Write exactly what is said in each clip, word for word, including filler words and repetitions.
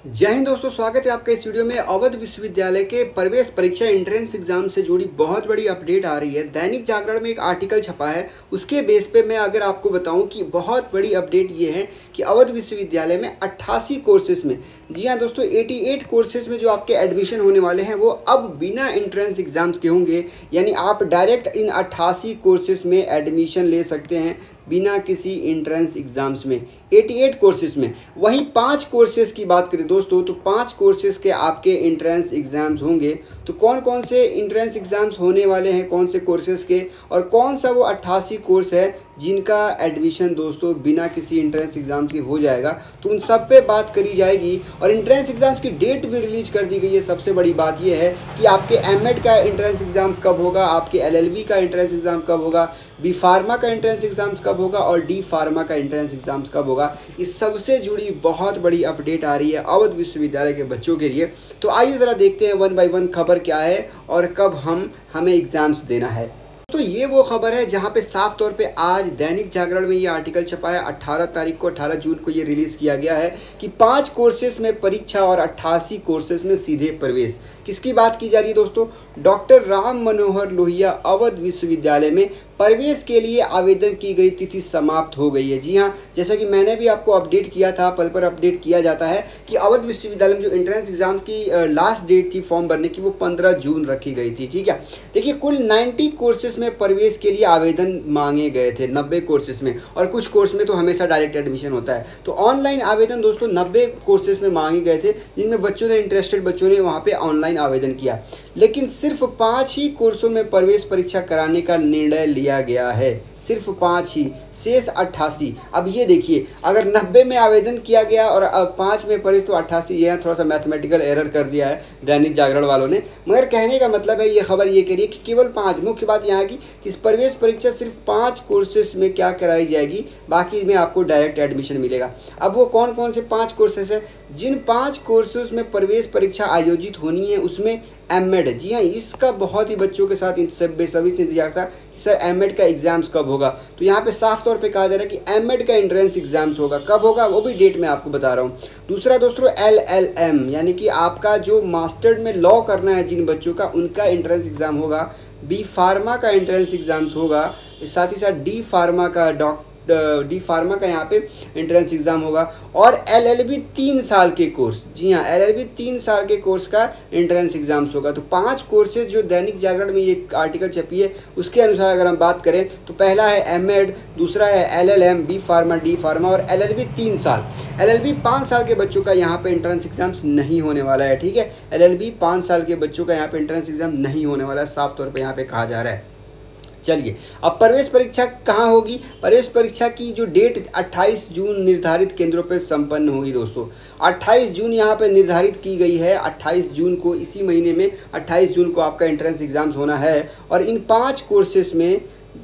जय हिंद दोस्तों, स्वागत है आपका इस वीडियो में। अवध विश्वविद्यालय के प्रवेश परीक्षा एंट्रेंस एग्जाम से जुड़ी बहुत बड़ी अपडेट आ रही है। दैनिक जागरण में एक आर्टिकल छपा है, उसके बेस पे मैं अगर आपको बताऊं कि बहुत बड़ी अपडेट ये है कि अवध विश्वविद्यालय में अट्ठासी कोर्सेज में, जी हाँ दोस्तों, अट्ठासी कोर्सेज में जो आपके एडमिशन होने वाले हैं वो अब बिना एंट्रेंस एग्जाम्स के होंगे। यानी आप डायरेक्ट इन अट्ठासी कोर्सेज में एडमिशन ले सकते हैं बिना किसी एंट्रेंस एग्जाम्स में, अट्ठासी कोर्सेज में। वहीं पांच कोर्सेज की बात करें दोस्तों, तो पांच कोर्सेज के आपके एंट्रेंस एग्जाम्स होंगे। तो कौन कौन से एंट्रेंस एग्जाम्स होने वाले हैं, कौन से कोर्सेज के, और कौन सा वो अट्ठासी कोर्स है जिनका एडमिशन दोस्तों बिना किसी एंट्रेंस एग्जाम के हो जाएगा, तो उन सब पे बात करी जाएगी। और एंट्रेंस एग्जाम्स की डेट भी रिलीज कर दी गई है। सबसे बड़ी बात यह है कि आपके एमएड का एंट्रेंस एग्जाम्स कब होगा, आपके एलएलबी का एंट्रेंस एग्जाम कब होगा, बी फार्मा का एंट्रेंस एग्जाम्स कब होगा और डी फार्मा का एंट्रेंस एग्जाम्स कब होगा। इस सबसे जुड़ी बहुत बड़ी अपडेट आ रही है अवध विश्वविद्यालय के बच्चों के लिए। तो आइए ज़रा देखते हैं वन बाय वन खबर क्या है और कब हम हमें एग्जाम्स देना है। तो ये वो खबर है जहां पे साफ तौर पे आज दैनिक जागरण में ये आर्टिकल छपा है। अठारह तारीख को, अठारह जून को ये रिलीज़ किया गया है कि पाँच कोर्सेज में परीक्षा और अट्ठासी कोर्सेज में सीधे प्रवेश। किसकी बात की जा रही है दोस्तों? डॉक्टर राम मनोहर लोहिया अवध विश्वविद्यालय में प्रवेश के लिए आवेदन की गई तिथि समाप्त हो गई है। जी हाँ, जैसा कि मैंने भी आपको अपडेट किया था, पल पर अपडेट किया जाता है कि अवध विश्वविद्यालय में जो एंट्रेंस एग्जाम्स की लास्ट डेट थी फॉर्म भरने की, वो पंद्रह जून रखी गई थी। ठीक है, देखिए कुल नब्बे कोर्सेज में प्रवेश के लिए आवेदन मांगे गए थे, नब्बे कोर्सेज में, और कुछ कोर्स में तो हमेशा डायरेक्ट एडमिशन होता है। तो ऑनलाइन आवेदन दोस्तों नब्बे कोर्सेज में मांगे गए थे, जिनमें बच्चों ने, इंटरेस्टेड बच्चों ने वहाँ पे ऑनलाइन आवेदन किया। लेकिन सिर्फ पाँच ही कोर्सों में प्रवेश परीक्षा कराने का निर्णय लिया गया है, सिर्फ पाँच ही, शेष अट्ठासी। अब ये देखिए, अगर नब्बे में आवेदन किया गया और अब पाँच में प्रवेश, तो अट्ठासी। ये थोड़ा सा मैथमेटिकल एरर कर दिया है दैनिक जागरण वालों ने, मगर कहने का मतलब है, ये खबर ये कह रही है कि केवल पाँच। मुख्य बात यहाँ की इस प्रवेश परीक्षा सिर्फ पाँच कोर्सेज में क्या कराई जाएगी, बाकी में आपको डायरेक्ट एडमिशन मिलेगा। अब वो कौन कौन से पाँच कोर्सेज हैं? जिन पाँच कोर्सेज में प्रवेश परीक्षा आयोजित होनी है उसमें एमएड, जी हाँ, इसका बहुत ही बच्चों के साथ बेसब्री से इंतजार था कि सर एमएड का एग्जाम्स कब होगा। तो यहाँ पे साफ तौर पे कहा जा रहा है कि एमएड का एंट्रेंस एग्जाम्स होगा। कब होगा वो भी डेट मैं आपको बता रहा हूँ। दूसरा दोस्तों एलएलएम, यानी कि आपका जो मास्टर्ड में लॉ करना है जिन बच्चों का, उनका एंट्रेंस एग्जाम होगा। बी फार्मा का एंट्रेंस एग्जाम्स होगा। साथ ही साथ डी फार्मा का डॉक्टर डी फार्मा का यहाँ पे एंट्रेंस एग्जाम होगा। और एलएलबी तीन साल के कोर्स, जी हाँ, एलएलबी तीन साल के कोर्स का एंट्रेंस एग्जाम्स होगा। तो पांच कोर्सेज जो दैनिक जागरण में ये आर्टिकल छपी है उसके अनुसार अगर हम बात करें तो पहला है एमएड, दूसरा है LLM, B pharma, D pharma, और एलएलबी तीन साल। एलएलबी पाँच साल के बच्चों का यहाँ पे एंट्रेंस एग्जाम्स नहीं होने वाला है। ठीक है, एलएलबी पाँच साल के बच्चों का यहाँ पे एंट्रेंस एग्जाम नहीं होने वाला है, साफ तौर पर यहाँ पे कहा जा रहा है। चलिए, अब प्रवेश परीक्षा कहाँ होगी? प्रवेश परीक्षा की जो डेट अट्ठाईस जून निर्धारित केंद्रों पर संपन्न होगी दोस्तों। अट्ठाईस जून यहाँ पे निर्धारित की गई है। अट्ठाईस जून को, इसी महीने में अट्ठाईस जून को आपका एंट्रेंस एग्जाम्स होना है। और इन पाँच कोर्सेज में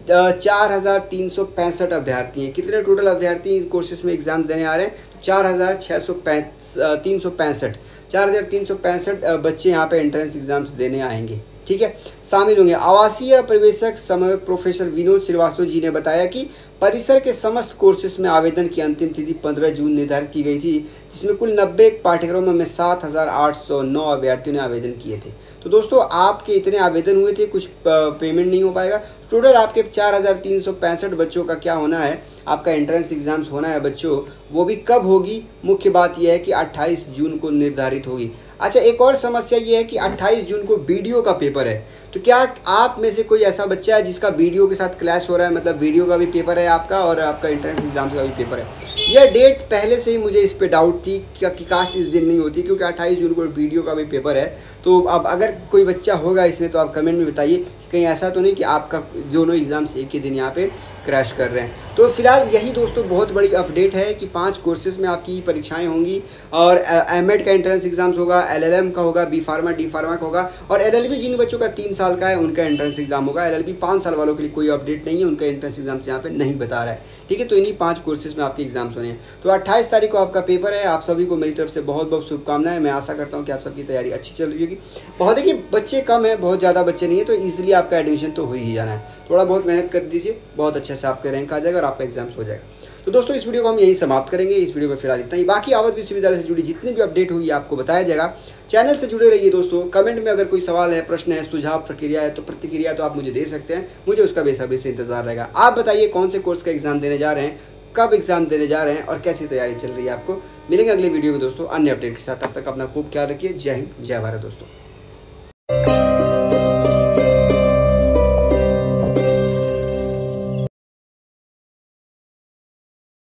चार हज़ार तीन सौ पैंसठ अभ्यर्थी हैं। कितने टोटल अभ्यर्थी इन कोर्सेज में एग्जाम देने आ रहे हैं? चार हज़ार छः सौ तीन सौ पैंसठ चार हज़ार तीन सौ पैंसठ बच्चे यहाँ पे एंट्रेंस एग्जाम्स देने आएंगे। ठीक है, शामिल होंगे। आवासीय प्रवेशक समन्वयक प्रोफेसर विनोद श्रीवास्तव जी ने बताया कि परिसर के समस्त कोर्सेज में आवेदन की अंतिम तिथि पंद्रह जून निर्धारित की गई थी, जिसमें कुल नब्बे पाठ्यक्रमों में सात हज़ार आठ सौ नौ अभ्यर्थियों ने आवेदन किए थे। तो दोस्तों आपके इतने आवेदन हुए थे, कुछ पेमेंट नहीं हो पाएगा। टोटल आपके चार हज़ार तीन सौ पैंसठ बच्चों का क्या होना है, आपका एंट्रेंस एग्जाम्स होना है बच्चों। वो भी कब होगी? मुख्य बात यह है कि अट्ठाईस जून को निर्धारित होगी। अच्छा, एक और समस्या ये है कि अट्ठाईस जून को वीडियो का पेपर है। तो क्या आप में से कोई ऐसा बच्चा है जिसका वीडियो के साथ क्लैश हो रहा है, मतलब वीडियो का भी पेपर है आपका और आपका एंट्रेंस एग्जाम्स का भी पेपर है? यह डेट पहले से ही मुझे इस पे डाउट थी क्या कि काश इस दिन नहीं होती, क्योंकि अट्ठाईस जून को वीडियो का भी पेपर है। तो अब अगर कोई बच्चा होगा इसमें तो आप कमेंट में बताइए, कहीं ऐसा तो नहीं कि आपका दोनों एग्जाम्स एक ही दिन यहाँ पे क्रैश कर रहे हैं। तो फिलहाल यही दोस्तों बहुत बड़ी अपडेट है कि पांच कोर्सेज में आपकी परीक्षाएं होंगी। और एमएड का एंट्रेंस एग्जाम्स होगा, एलएलएम का होगा, बी फार्मा, डी फार्मा का होगा, और एलएलबी जिन बच्चों का तीन साल का है उनका एंट्रेंस एग्जाम होगा। एलएलबी पाँच साल वालों के लिए कोई अपडेट नहीं है, उनका एंट्रेंस एग्जाम्स यहाँ पे नहीं बता रहा है। ठीक है, तो इन्हीं पांच कोर्सेज में आपके एग्जाम्स होने हैं। तो अट्ठाईस तारीख को आपका पेपर है। आप सभी को मेरी तरफ से बहुत बहुत शुभकामनाएं। मैं आशा करता हूँ कि आप सबकी तैयारी अच्छी चल रही होगी। बहुत देखिए बच्चे कम हैं, बहुत ज़्यादा बच्चे नहीं है, तो ईजिली आपका एडमिशन तो हो ही जाना है। थोड़ा बहुत मेहनत कर दीजिए, बहुत अच्छे से आपका रैंक आ जाएगा और आपका एग्जाम्स हो जाएगा। तो दोस्तों इस वीडियो को हम यहीं समाप्त करेंगे। इस वीडियो में फिलहाल इतना ही। बाकी अवध विश्वविद्यालय से जुड़ी जितनी भी अपडेट होगी आपको बताया जाएगा। चैनल से जुड़े रहिए दोस्तों। कमेंट में अगर कोई सवाल है, प्रश्न है, सुझाव, प्रक्रिया है तो प्रतिक्रिया तो आप मुझे दे सकते हैं। मुझे उसका बेसब्री से इंतजार रहेगा। आप बताइए कौन से कोर्स का एग्जाम देने जा रहे हैं, कब एग्जाम देने जा रहे हैं और कैसी तैयारी चल रही है आपको। मिलेंगे अगले वीडियो में दोस्तों अन्य अपडेट के साथ। तब तक अपना खूब ख्याल रखिए। जय हिंद, जय भारत दोस्तों।